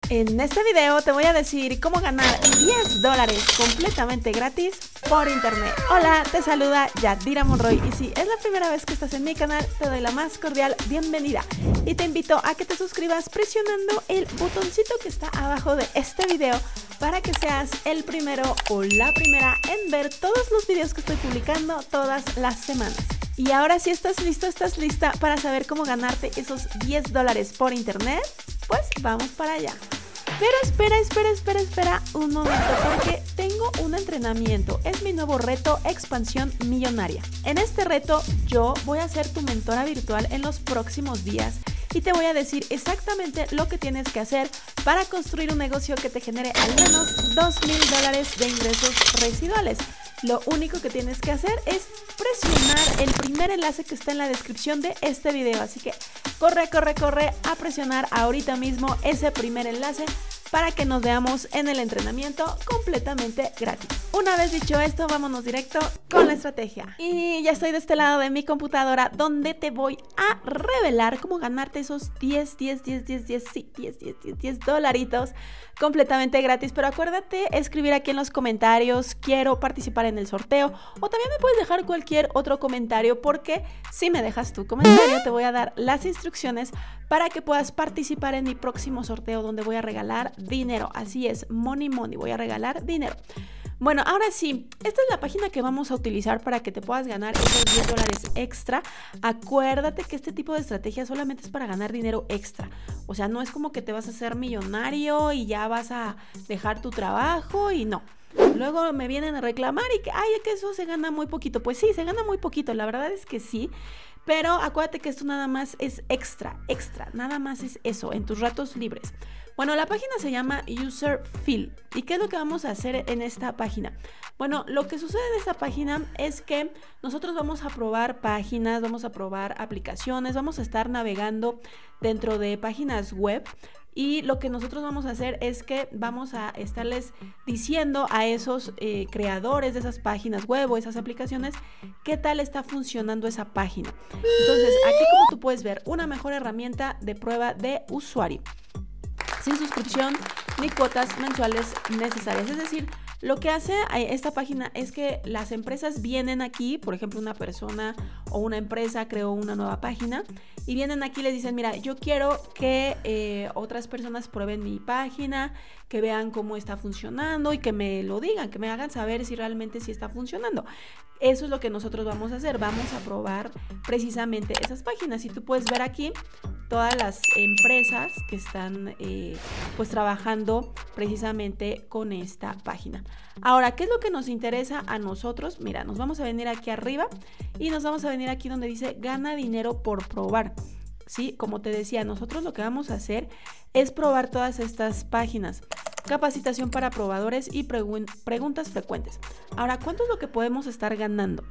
En este video te voy a decir cómo ganar $10 completamente gratis por internet. Hola, te saluda Yadira Monroy y si es la primera vez que estás en mi canal, te doy la más cordial bienvenida y te invito a que te suscribas presionando el botoncito que está abajo de este video para que seas el primero o la primera en ver todos los videos que estoy publicando todas las semanas. Y ahora si estás listo, estás lista para saber cómo ganarte esos $10 por internet, pues vamos para allá. Pero espera un momento porque tengo un entrenamiento, es mi nuevo reto Expansión Millonaria. En este reto yo voy a ser tu mentora virtual en los próximos días y te voy a decir exactamente lo que tienes que hacer para construir un negocio que te genere al menos $2,000 de ingresos residuales. Lo único que tienes que hacer es presionar el primer enlace que está en la descripción de este video. Así que corre a presionar ahorita mismo ese primer enlace para que nos veamos en el entrenamiento completamente gratis. Una vez dicho esto, vámonos directo con la estrategia. Y ya estoy de este lado de mi computadora donde te voy a revelar cómo ganarte esos 10 dolaritos completamente gratis. Pero acuérdate escribir aquí en los comentarios, quiero participar en el sorteo, o también me puedes dejar cualquier otro comentario porque si me dejas tu comentario te voy a dar las instrucciones para que puedas participar en mi próximo sorteo donde voy a regalar dinero. Así es, money, voy a regalar dinero. Bueno, ahora sí, esta es la página que vamos a utilizar para que te puedas ganar esos $10 extra. Acuérdate que este tipo de estrategia solamente es para ganar dinero extra. O sea, no es como que te vas a hacer millonario y ya vas a dejar tu trabajo y no. Luego me vienen a reclamar y que, ay, es que eso se gana muy poquito. Pues sí, se gana muy poquito, la verdad es que sí. Pero acuérdate que esto nada más es extra, nada más es eso, en tus ratos libres. Bueno, la página se llama User Fill. ¿Y qué es lo que vamos a hacer en esta página? Bueno, lo que sucede en esta página es que nosotros vamos a probar páginas, vamos a probar aplicaciones, vamos a estar navegando dentro de páginas web. Y lo que nosotros vamos a hacer es que vamos a estarles diciendo a esos creadores de esas páginas web o esas aplicaciones qué tal está funcionando esa página. Entonces, aquí como tú puedes ver, una mejor herramienta de prueba de usuario, sin suscripción ni cuotas mensuales necesarias. Es decir, lo que hace esta página es que las empresas vienen aquí, por ejemplo, una persona o una empresa creó una nueva página y vienen aquí y les dicen, mira, yo quiero que otras personas prueben mi página, que vean cómo está funcionando y que me lo digan, que me hagan saber si realmente sí está funcionando. Eso es lo que nosotros vamos a hacer, vamos a probar precisamente esas páginas. Y tú puedes ver aquí todas las empresas que están pues trabajando precisamente con esta página. Ahora, ¿qué es lo que nos interesa a nosotros? Mira, nos vamos a venir aquí arriba y nos vamos a venir aquí donde dice gana dinero por probar. Sí, como te decía, nosotros lo que vamos a hacer es probar todas estas páginas. Capacitación para probadores y preguntas frecuentes. Ahora, ¿cuánto es lo que podemos estar ganando?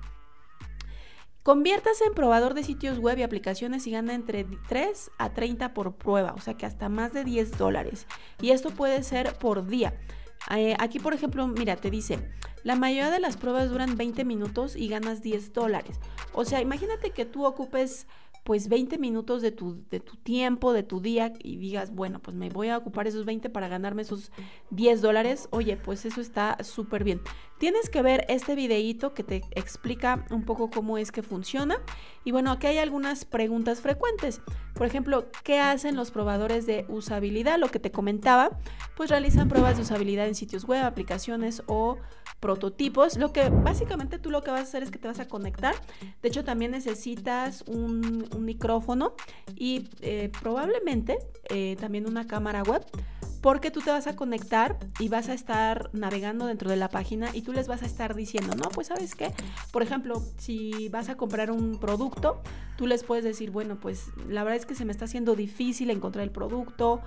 Conviértase en probador de sitios web y aplicaciones y gana entre 3 a 30 por prueba, o sea que hasta más de $10. Y esto puede ser por día. Aquí, por ejemplo, mira, te dice, la mayoría de las pruebas duran 20 minutos y ganas $10. O sea, imagínate que tú ocupes pues 20 minutos de tu tiempo, de tu día y digas, bueno, pues me voy a ocupar esos 20 para ganarme esos $10. Oye, pues eso está súper bien. Tienes que ver este videíto que te explica un poco cómo es que funciona. Y bueno, aquí hay algunas preguntas frecuentes. Por ejemplo, ¿qué hacen los probadores de usabilidad? Lo que te comentaba, pues realizan pruebas de usabilidad en sitios web, aplicaciones o prototipos. Lo que básicamente tú lo que vas a hacer es que te vas a conectar. De hecho, también necesitas un micrófono y probablemente también una cámara web, porque tú te vas a conectar y vas a estar navegando dentro de la página y tú les vas a estar diciendo, no, pues ¿sabes qué? Por ejemplo, si vas a comprar un producto, tú les puedes decir, bueno, pues la verdad es que se me está haciendo difícil encontrar el producto,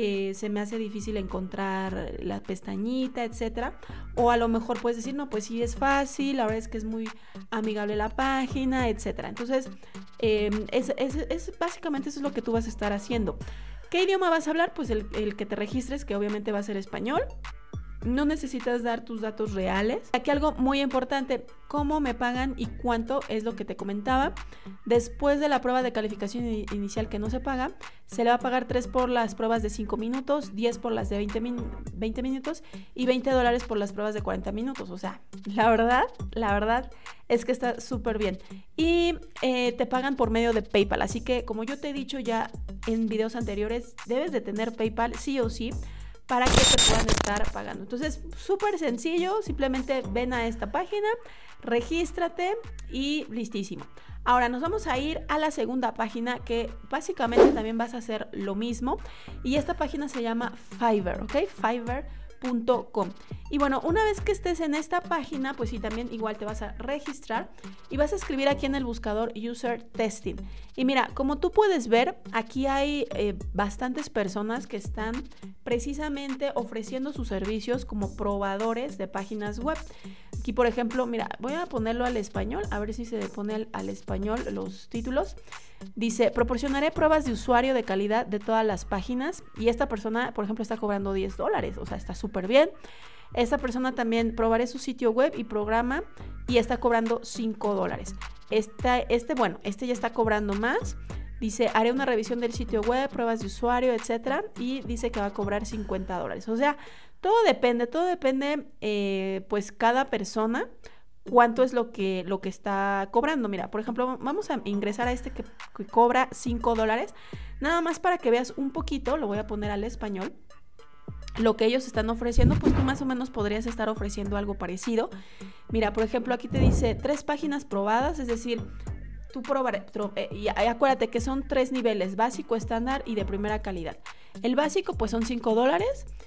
se me hace difícil encontrar la pestañita, etcétera. O a lo mejor puedes decir, no, pues sí es fácil, la verdad es que es muy amigable la página, etcétera. Entonces, básicamente eso es lo que tú vas a estar haciendo. ¿Qué idioma vas a hablar? Pues el que te registres, que obviamente va a ser español. no necesitas dar tus datos reales. Aquí algo muy importante, cómo me pagan y cuánto es lo que te comentaba. Después de la prueba de calificación inicial que no se paga, se le va a pagar 3 por las pruebas de 5 minutos, 10 por las de 20 minutos y $20 por las pruebas de 40 minutos. O sea, la verdad es que está súper bien. Y te pagan por medio de PayPal. Así que, como yo te he dicho ya en videos anteriores, debes de tener PayPal sí o sí para que te puedan estar pagando. Entonces, súper sencillo, simplemente ven a esta página, regístrate y listísimo. Ahora nos vamos a ir a la segunda página, que básicamente también vas a hacer lo mismo, y esta página se llama Fiverr, ¿ok? Fiverr.com. Y bueno, una vez que estés en esta página, pues sí, también igual te vas a registrar y vas a escribir aquí en el buscador User Testing. Y mira, como tú puedes ver, aquí hay bastantes personas que están precisamente ofreciendo sus servicios como probadores de páginas web. Aquí, por ejemplo, mira, voy a ponerlo al español, a ver si se pone al español los títulos. Dice, proporcionaré pruebas de usuario de calidad de todas las páginas. Y esta persona, por ejemplo, está cobrando $10, o sea, está súper bien. Esta persona también probaré su sitio web y programa y está cobrando $5. Este ya está cobrando más. Dice, haré una revisión del sitio web, pruebas de usuario, etcétera. Y dice que va a cobrar $50. O sea, todo depende, pues cada persona, cuánto es lo que está cobrando. Mira, por ejemplo, vamos a ingresar a este que cobra $5. Nada más para que veas un poquito, lo voy a poner al español. Lo que ellos están ofreciendo, pues tú más o menos podrías estar ofreciendo algo parecido. Mira, por ejemplo, aquí te dice 3 páginas probadas, es decir, tú y acuérdate que son 3 niveles, básico, estándar y de primera calidad. El básico pues son $5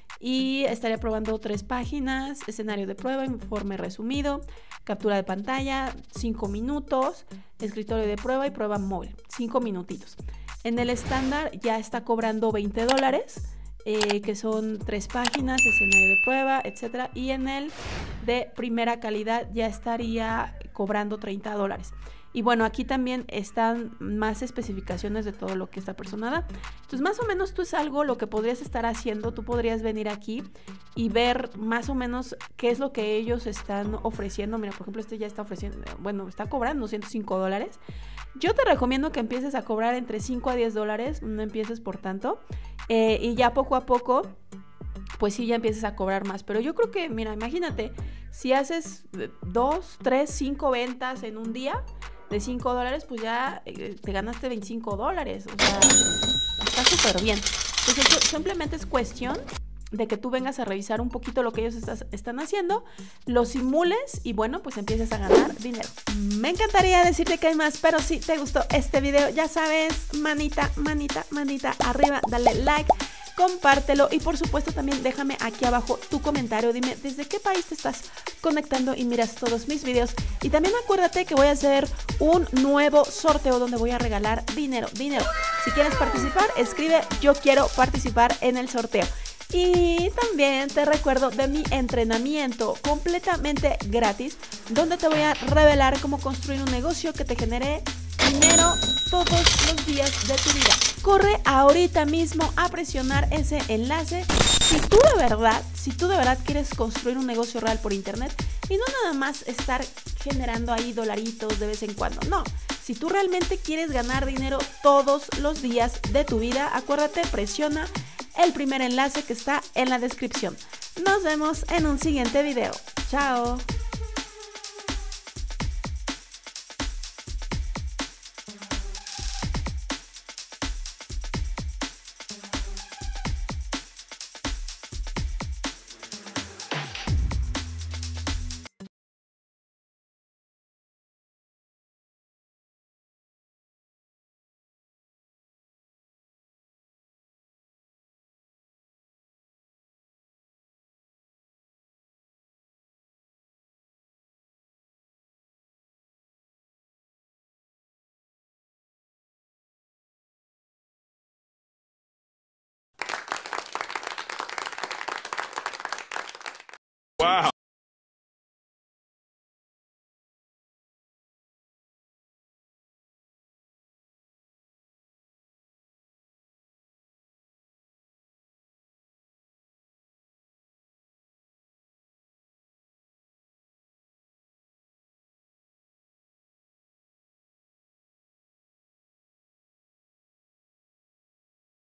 y estaría probando 3 páginas, escenario de prueba, informe resumido, captura de pantalla, 5 minutos, escritorio de prueba y prueba móvil, 5 minutitos. En el estándar ya está cobrando $20, que son 3 páginas, escenario de prueba, etcétera. Y en el de primera calidad ya estaría cobrando $30. Y bueno, aquí también están más especificaciones de todo lo que esta persona da. Entonces, más o menos esto es algo lo que podrías estar haciendo. Tú podrías venir aquí y ver más o menos qué es lo que ellos están ofreciendo. Mira, por ejemplo, este ya está ofreciendo, bueno, está cobrando $105. Yo te recomiendo que empieces a cobrar entre $5 a $10, no empieces por tanto. Y ya poco a poco, pues sí, ya empieces a cobrar más. Pero yo creo que, mira, imagínate, si haces 2, 3, 5 ventas en un día de $5, pues ya te ganaste $25. O sea, está súper bien. Entonces, simplemente es cuestión de que tú vengas a revisar un poquito lo que ellos están haciendo, lo simules y bueno, pues empieces a ganar dinero. Me encantaría decirte que hay más, pero si te gustó este video, ya sabes, manita arriba, dale like, compártelo y por supuesto también déjame aquí abajo tu comentario, dime desde qué país te estás conectando y miras todos mis videos. Y también acuérdate que voy a hacer un nuevo sorteo donde voy a regalar dinero. Si quieres participar, escribe yo quiero participar en el sorteo. Y también te recuerdo de mi entrenamiento completamente gratis, donde te voy a revelar cómo construir un negocio que te genere dinero todos los días de tu vida. Corre ahorita mismo a presionar ese enlace si tú de verdad quieres construir un negocio real por internet y no nada más estar generando ahí dolaritos de vez en cuando. No, si tú realmente quieres ganar dinero todos los días de tu vida, acuérdate, presiona el primer enlace que está en la descripción. Nos vemos en un siguiente video. Chao. Wow.